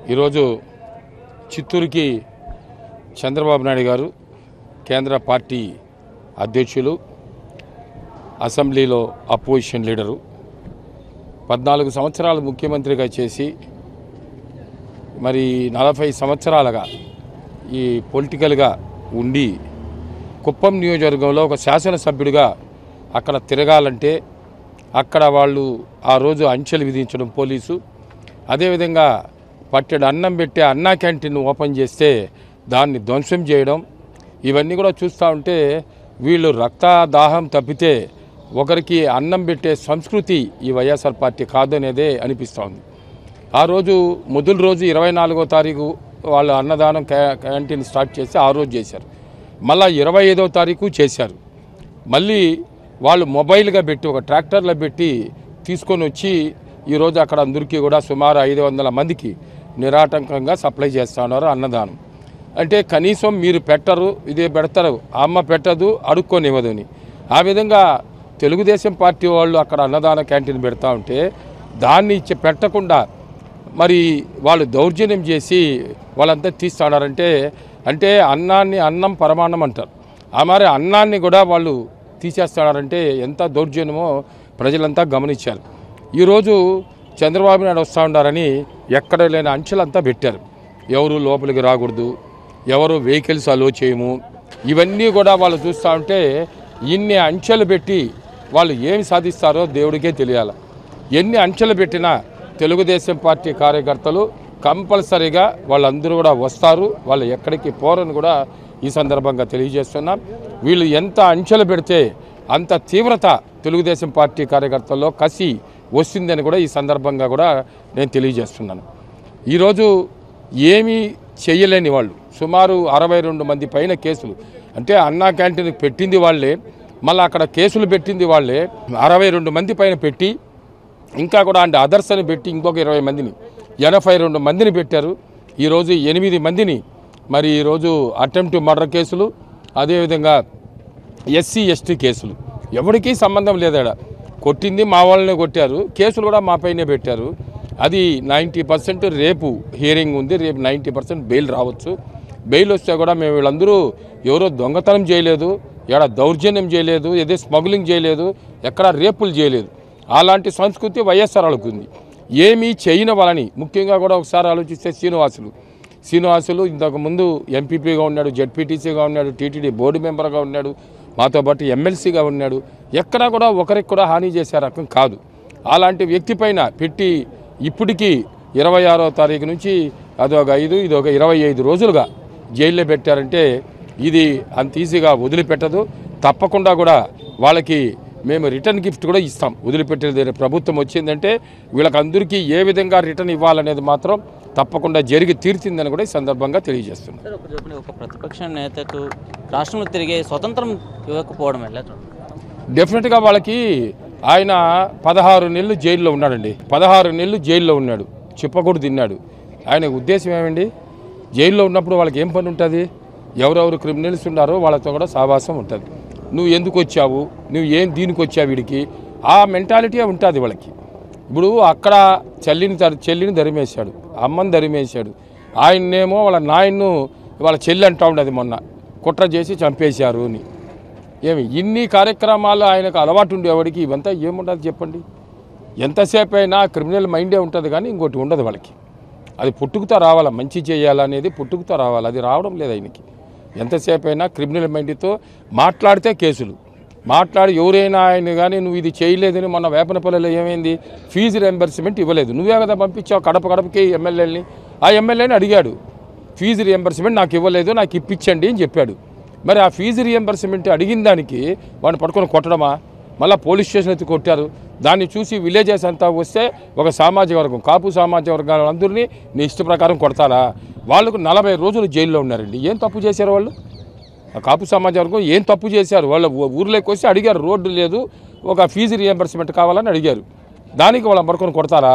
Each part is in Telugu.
ఈరోజు చిత్తూరుకి చంద్రబాబు నాయుడు గారు కేంద్ర పార్టీ అధ్యక్షులు, అసెంబ్లీలో అపోజిషన్ లీడరు, 14 సంవత్సరాలు ముఖ్యమంత్రిగా చేసి మరి 40 సంవత్సరాలుగా ఈ పొలిటికల్గా ఉండి కుప్పం నియోజకవర్గంలో ఒక శాసనసభ్యుడిగా అక్కడ తిరగాలంటే అక్కడ వాళ్ళు ఆ రోజు అంచెలు విధించడం పోలీసు, అదేవిధంగా పట్టెడు అన్నం పెట్టే అన్నా క్యాంటీన్ ఓపెన్ చేస్తే దాన్ని ధ్వంసం చేయడం, ఇవన్నీ కూడా చూస్తూ ఉంటే వీళ్ళు రక్తదాహం తప్పితే ఒకరికి అన్నం పెట్టే సంస్కృతి ఈ వైఎస్ఆర్ పార్టీ కాదనేదే అనిపిస్తోంది. ఆ రోజు మొదటి రోజు 24వ తారీఖు వాళ్ళు అన్నదానం క్యాంటీన్ స్టార్ట్ చేసి ఆ రోజు చేశారు. మళ్ళీ 25వ తారీఖు చేశారు. మళ్ళీ వాళ్ళు మొబైల్గా పెట్టి ఒక ట్రాక్టర్లో పెట్టి తీసుకొని వచ్చి ఈరోజు అక్కడ అందరికీ కూడా సుమారు 500 మందికి నిరాటంకంగా సప్లై చేస్తూ ఉన్నారు అన్నదానం. అంటే కనీసం మీరు పెట్టరు, ఇదే పెడతారు, అమ్మ పెట్టదు, అడుక్కొనివ్వదు అని. ఆ విధంగా తెలుగుదేశం పార్టీ వాళ్ళు అక్కడ అన్నదాన క్యాంటీన్ పెడతా ఉంటే దాన్ని పెట్టకుండా మరి వాళ్ళు దౌర్జన్యం చేసి వాళ్ళంతా తీస్తున్నారంటే అంటే అన్నం పరమాన్నం అంటారు. ఆ మరి అన్నాన్ని కూడా వాళ్ళు తీసేస్తున్నారంటే ఎంత దౌర్జన్యమో ప్రజలంతా గమనించారు. ఈరోజు చంద్రబాబు నాయుడు వస్తూ ఉన్నారని ఎక్కడ లేని అంచెలంతా పెట్టారు. ఎవరు లోపలికి రాకూడదు, ఎవరు వెహికల్స్ అలో చేయము, ఇవన్నీ కూడా వాళ్ళు చూస్తూ ఉంటే ఇన్ని అంచెలు పెట్టి వాళ్ళు ఏమి సాధిస్తారో దేవుడికే తెలియాలి. ఎన్ని అంచెలు పెట్టినా తెలుగుదేశం పార్టీ కార్యకర్తలు కంపల్సరీగా వాళ్ళందరూ కూడా వస్తారు, వాళ్ళు ఎక్కడికి పోరని కూడా ఈ సందర్భంగా తెలియజేస్తున్నాం. వీళ్ళు ఎంత అంచెలు పెడితే అంత తీవ్రత తెలుగుదేశం పార్టీ కార్యకర్తల్లో కసి వస్తుందని కూడా ఈ సందర్భంగా కూడా నేను తెలియజేస్తున్నాను. ఈరోజు ఏమీ చేయలేని వాళ్ళు సుమారు 62 మంది పైన కేసులు, అంటే అన్నా క్యాంటీన్కి పెట్టింది వాళ్ళే, మళ్ళీ అక్కడ కేసులు పెట్టింది వాళ్ళే, 62 మంది పైన పెట్టి ఇంకా కూడా అంటే అదర్స్ అని పెట్టి ఇంకొక 20 మందిని 82 మందిని పెట్టారు. ఈరోజు 8 మందిని మరి ఈరోజు అటెంప్ట్ మర్డర్ కేసులు, అదేవిధంగా ఎస్సీ ఎస్టీ కేసులు, ఎవరికీ సంబంధం లేదాడ. కొట్టింది మా వాళ్ళనే కొట్టారు, కేసులు కూడా మా పైనే పెట్టారు. అది 90% రేపు హియరింగ్ ఉంది, రేపు 90% బెయిల్ రావచ్చు. బెయిల్ వస్తే కూడా మేము వీళ్ళందరూ ఎవరో దొంగతనం చేయలేదు, ఎక్కడ దౌర్జన్యం చేయలేదు, ఏదో స్మగ్లింగ్ చేయలేదు, ఎక్కడ రేపులు చేయలేదు. అలాంటి సంస్కృతి వైఎస్ఆర్ వాళ్ళకుంది. ఏమీ చేయని వాళ్ళని ముఖ్యంగా కూడా ఒకసారి ఆలోచిస్తే శ్రీనివాసులు ఇంతకుముందు ఎంపీపీగా ఉన్నాడు, జెడ్పీటీసీగా ఉన్నాడు, టీటీడీ బోర్డు మెంబర్గా ఉన్నాడు, మాతో పాటు ఎమ్మెల్సీగా ఉన్నాడు. ఎక్కడా కూడా ఒకరికి కూడా హాని చేసే రకం కాదు. అలాంటి వ్యక్తి పైన పెట్టి ఇప్పటికీ 26వ తారీఖు నుంచి అదొక 5 ఇదొక 25 రోజులుగా జైల్లో పెట్టారంటే ఇది అంత ఈజీగా వదిలిపెట్టదు. తప్పకుండా కూడా వాళ్ళకి మేము రిటర్న్ గిఫ్ట్ కూడా ఇస్తాం. వదిలిపెట్టేది ప్రభుత్వం వచ్చిందంటే వీళ్ళకందరికీ ఏ విధంగా రిటర్న్ ఇవ్వాలనేది మాత్రం తప్పకుండా జరిగి తీరుతుందని కూడా ఈ సందర్భంగా తెలియజేస్తున్నాం. ఒక ప్రతిపక్ష నేతకు రాష్ట్రంలో తిరిగే స్వతంత్రం ఇవ్వకపోవడం ఎలా? డెఫినెట్గా వాళ్ళకి ఆయన 16 నెలలు జైల్లో ఉన్నాడండి. 16 నెలలు జైల్లో ఉన్నాడు, చిప్పకూడు తిన్నాడు. ఆయన ఉద్దేశం ఏమండి? జైల్లో ఉన్నప్పుడు వాళ్ళకి ఏం పని ఉంటుంది? ఎవరెవరు క్రిమినల్స్ ఉన్నారో వాళ్ళతో కూడా సావాసం ఉంటుంది. నువ్వు ఎందుకు వచ్చావు, నువ్వు ఏం దీనికి వచ్చావు, వీడికి ఆ మెంటాలిటీ ఉంటుంది వాళ్ళకి. ఇప్పుడు అక్కడ చెల్లిని ధరిమేశాడు, అమ్మని ధరిమేశాడు, ఆయన్నేమో వాళ్ళ నాయన్ను వాళ్ళ చెల్లి అంటూ ఉండదు మొన్న కుట్ర చేసి చంపేశారు అని. ఏమి ఇన్ని కార్యక్రమాలు ఆయనకు అలవాటు ఉండేవాడికి ఇవంతా ఏముంటుంది చెప్పండి? ఎంతసేపు అయినా క్రిమినల్ మైండే ఉంటుంది కానీ ఇంకోటి ఉండదు వాళ్ళకి. అది పుట్టుకుతా రావాలా, మంచి చేయాలనేది పుట్టుకుతా రావాలి, అది రావడం లేదు ఆయనకి. ఎంతసేపు అయినా క్రిమినల్ మైండ్తో మాట్లాడితే కేసులు మాట్లాడి ఎవరైనా ఆయన కానీ నువ్వు ఇది చేయలేదని మొన్న వేపనపల్లిలో ఏమైంది, ఫీజు రియంబర్స్మెంట్ ఇవ్వలేదు, నువ్వే కదా పంపించావు గడపకి ఎమ్మెల్యేని. ఆ ఎమ్మెల్యేని అడిగాడు, ఫీజు రియంబర్స్మెంట్ నాకు ఇవ్వలేదు, నాకు ఇప్పించండి అని చెప్పాడు. మరి ఆ ఫీజు రియంబర్స్మెంట్ అడిగిన దానికి వాడిని పట్టుకొని కొట్టడమా? మళ్ళీ పోలీస్ స్టేషన్ ఎత్తి కొట్టారు. దాన్ని చూసి విలేజెస్ అంతా వస్తే ఒక సామాజిక వర్గం, కాపు సామాజిక వర్గాలందరినీ నీ ఇష్ట ప్రకారం కొడతారా? వాళ్ళకు 40 రోజులు జైల్లో ఉన్నారండి. ఏం తప్పు చేశారు వాళ్ళు? ఆ కాపు సమాజ వర్గం ఏం తప్పు చేశారు? వాళ్ళ ఊర్లోకి వచ్చి అడిగారు, రోడ్డు లేదు, ఒక ఫీజు రియంబర్స్మెంట్ కావాలని అడిగారు, దానికి వాళ్ళని పడుకొని కొడతారా?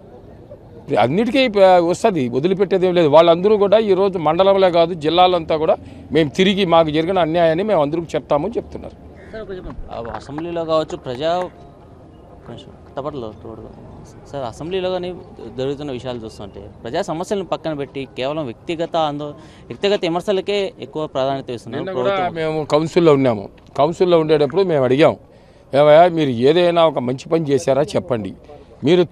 అన్నిటికీ వస్తుంది, వదిలిపెట్టేది ఏం లేదు. వాళ్ళందరూ కూడా ఈరోజు మండలంలో కాదు జిల్లాలంతా కూడా మేము తిరిగి మాకు జరిగిన అన్యాయాన్ని మేము అందరికీ చెప్తామని చెప్తున్నారు. అసెంబ్లీలో కావచ్చు, ప్రజా సార్ అసెంబ్లీలో కానీ జరుగుతున్న విషయాలు చూస్తుంటే ప్రజా సమస్యలను పక్కన పెట్టి కేవలం వ్యక్తిగత విమర్శలకే ఎక్కువ ప్రాధాన్యత ఇస్తున్నారు నిన్న కూడా మేము కౌన్సిల్లో ఉన్నాము. కౌన్సిల్లో ఉండేటప్పుడు మేము అడిగాం, ఏమయ్యా మీరు ఏదైనా ఒక మంచి పని చేశారా చెప్పండి. మీరు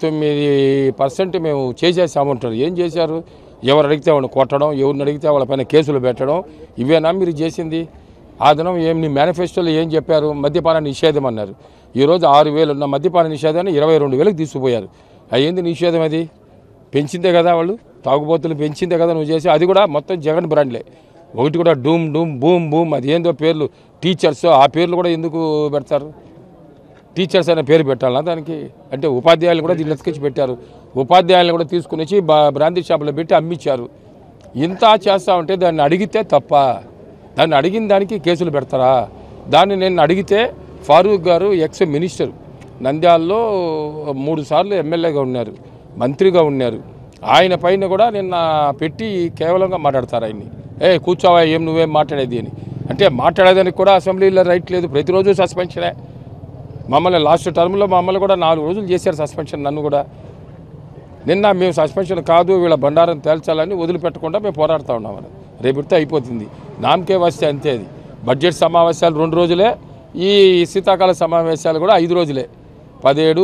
99% మేము చేసేసామంటారు. ఏం చేశారు? ఎవరు అడిగితే వాళ్ళని కొట్టడం, ఎవరిని అడిగితే వాళ్ళపైన కేసులు పెట్టడం, ఇవేనా మీరు చేసింది? ఆ దినం మీ మేనిఫెస్టోలో ఏం చెప్పారు? మద్యపాన నిషేధం అన్నారు. ఈరోజు 6,000 ఉన్న మద్యపాన నిషేధాన్ని 22,000కి తీసుకుపోయారు. అయ్యింది నిషేధం, అది పెంచిందే కదా, వాళ్ళు తాగుబోతులు పెంచిందే కదా నువ్వు చేసి. అది కూడా మొత్తం జగన్ బ్రాండ్లే. ఒకటి కూడా డూమ్ డూమ్ బూమ్ బూమ్ అది ఏందో పేర్లు, టీచర్స్ ఆ పేర్లు కూడా ఎందుకు పెడతారు? టీచర్స్ అనే పేరు పెట్టాలా దానికి? అంటే ఉపాధ్యాయులు కూడా దీన్ని ఎత్తుకొచ్చి పెట్టారు. ఉపాధ్యాయులను కూడా తీసుకుని వచ్చి బ్రాందీ షాపులో పెట్టి అమ్మిచ్చారు. ఇంత చేస్తా ఉంటే దాన్ని అడిగితే తప్ప? దాన్ని అడిగిన దానికి కేసులు పెడతారా? దాన్ని నేను అడిగితే ఫారూక్ గారు ఎక్స్ మినిస్టర్, నంద్యాలలో 3 సార్లు ఎమ్మెల్యేగా ఉన్నారు, మంత్రిగా ఉన్నారు. ఆయన పైన కూడా నిన్న పెట్టి కేవలంగా మాట్లాడతారు ఆయన్ని. కూర్చోవా, ఏం నువ్వేం మాట్లాడేది అని. అంటే మాట్లాడేదానికి కూడా అసెంబ్లీలో రైట్ లేదు. ప్రతిరోజు సస్పెన్షనే. మమ్మల్ని లాస్ట్ టర్మ్లో మమ్మల్ని కూడా 4 రోజులు చేశారు సస్పెన్షన్. నన్ను కూడా నిన్న మేము సస్పెన్షన్ కాదు, వీళ్ళ బండారం తేల్చాలని వదిలిపెట్టకుండా మేము పోరాడుతూ ఉన్నామని. రేపుతో అయిపోతుంది. నామకే వస్తే అంతే. అది బడ్జెట్ సమావేశాలు 2 రోజులే, ఈ శీతాకాల సమావేశాలు కూడా 5 రోజులే. 17,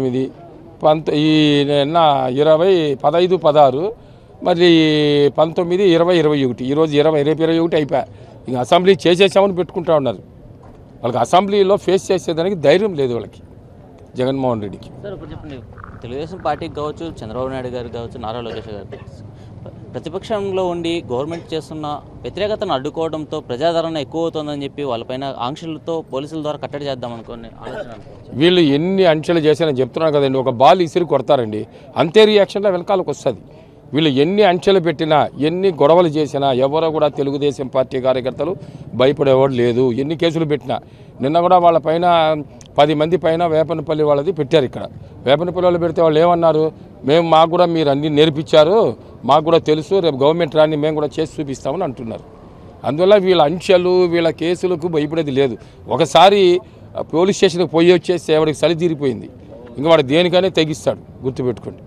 18, ఈ నిన్న 20, 15, 16, మరి 19, 20, 21. ఈరోజు 20, రేపు 21 అయిపోయా. ఇంక అసెంబ్లీ చేసేసామని పెట్టుకుంటా ఉన్నారు. వాళ్ళకి అసెంబ్లీలో ఫేస్ చేసేదానికి ధైర్యం లేదు వాళ్ళకి, జగన్మోహన్ రెడ్డికి. సార్ ఇప్పుడు చెప్పండి, తెలుగుదేశం పార్టీకి కావచ్చు, చంద్రబాబు నాయుడు గారికి కావచ్చు, నారా లోకేష్ గారికి ప్రతిపక్షంలో ఉండి గవర్నమెంట్ చేస్తున్న వ్యతిరేకతను అడ్డుకోవడంతో ప్రజాదరణ ఎక్కువ అవుతుందని చెప్పి వాళ్ళపైన ఆంక్షలతో పోలీసుల ద్వారా కట్టడి చేద్దాం అనుకోని ఆలోచన. వీళ్ళు ఎన్ని అంచెలు చేశారని చెప్తున్నారు కదండి. ఒక బాల్ ఇసిరి కొడతారండి, అంతే రియాక్షన్లో వెనకాలకు వస్తుంది. వీళ్ళు ఎన్ని అంచెలు పెట్టినా, ఎన్ని గొడవలు చేసినా ఎవరో కూడా తెలుగుదేశం పార్టీ కార్యకర్తలు భయపడేవాడు లేదు. ఎన్ని కేసులు పెట్టినా, నిన్న కూడా వాళ్ళ పైన 10 మంది పైన వేపనపల్లి వాళ్ళది పెట్టారు. ఇక్కడ వేపనపల్లి వాళ్ళు పెడితే వాళ్ళు ఏమన్నారు, మాకు కూడా మీరు అన్ని నేర్పించారు, మాకు కూడా తెలుసు, రేపు గవర్నమెంట్ రాని మేము కూడా చేసి చూపిస్తామని అంటున్నారు. అందువల్ల వీళ్ళ అంచెలు, వీళ్ళ కేసులకు భయపడేది లేదు. ఒకసారి పోలీస్ స్టేషన్కి పోయి వచ్చేసి ఎవరికి చలి తీరిపోయింది, ఇంకా వాడు దేనికైనా తెగిస్తాడు, గుర్తుపెట్టుకోండి.